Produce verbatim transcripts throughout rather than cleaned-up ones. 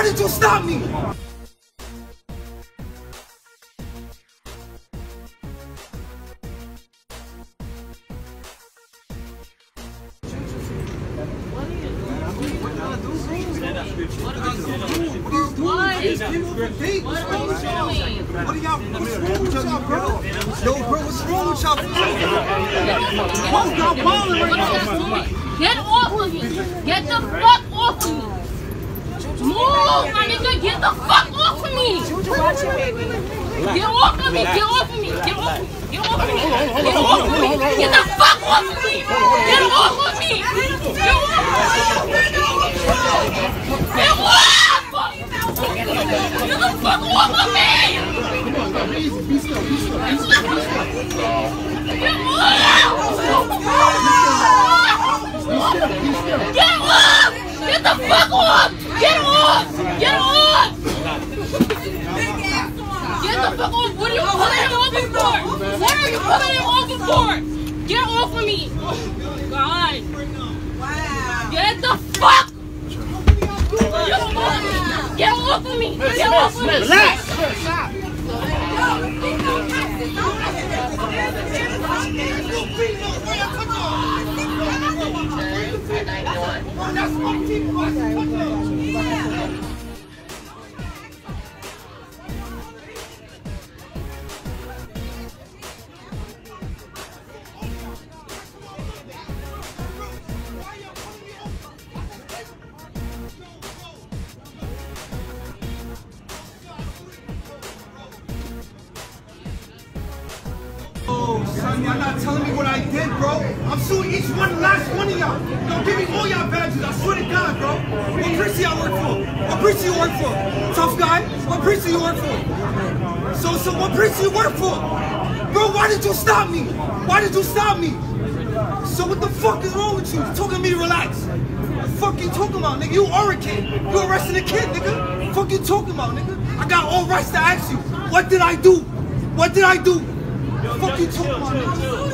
did you stop me? What? What are y'all, what's wrong with y'all, bro? Yo, bro, what's wrong with y'all? Both y'all balling right now. Get off of me! Get the fuck off of me! Move, my nigga! Get the fuck off of me! Get off of me! Get off of me! Get off of me! Get off of me! Get off of me! Get the fuck off of me! Get off of me! Get off! Get off! Get the fuck off of me! Be still, be still, be still, be still. Get off! Get off! Get the fuck off! Get off! Get off! Get the fuck off! What are you pulling him over for? What are you pulling him over for? Get off of me! God! Get the fuck! Get off of me! Get off of me! Get off of me! Relax! Oh, son, y'all not telling me what I did, bro. I'm suing each one, last one of y'all. Yo, give me all y'all badges. I swear to God, bro. What precinct y'all work for? What precinct you work for? Tough guy? What precinct you work for? So, so what precinct you work for? Bro, why did you stop me? Why did you stop me? So what the fuck is wrong with you? You talking to me, relax. What the fuck you talking about, nigga? You are a kid. You arresting a kid, nigga. What the fuck you talking about, nigga? I got all rights to ask you. What did I do? What did I do? What the fuck you talking about, nigga?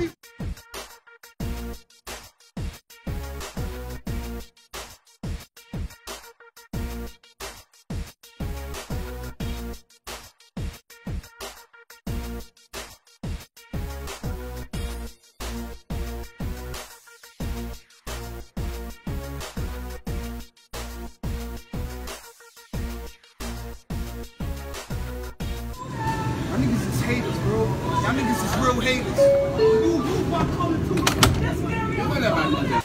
Y'all niggas is haters, bro. Y'all niggas is real haters. You, you, why coming to?